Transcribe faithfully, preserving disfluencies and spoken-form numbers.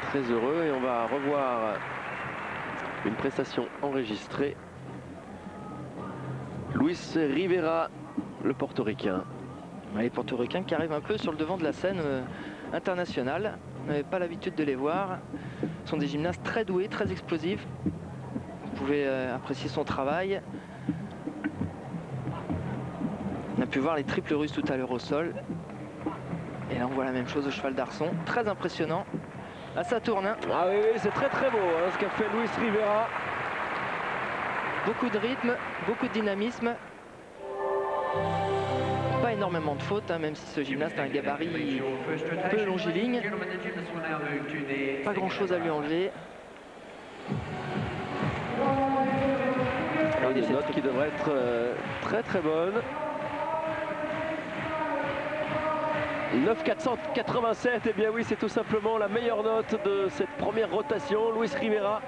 très heureux et on va revoir une prestation enregistrée. Luis Rivera, le portoricain. Les portoricains qui arrivent un peu sur le devant de la scène euh, internationale. On n'avait pas l'habitude de les voir. Ce sont des gymnastes très doués, très explosifs. Vous pouvez euh, apprécier son travail. On a pu voir les triples russes tout à l'heure au sol. Et là on voit la même chose au cheval d'Arçon. Très impressionnant. À sa tourne. Ah oui, oui c'est très très beau hein, ce qu'a fait Luis Rivera. Beaucoup de rythme, beaucoup de dynamisme. Pas énormément de fautes, hein, même si ce gymnaste a un gabarit un peu longiligne. Pas grand chose à lui enlever. Une note qui devrait être euh, très très bonne. neuf quatre cent quatre-vingt-sept, et eh bien oui, c'est tout simplement la meilleure note de cette première rotation. Luis Rivera.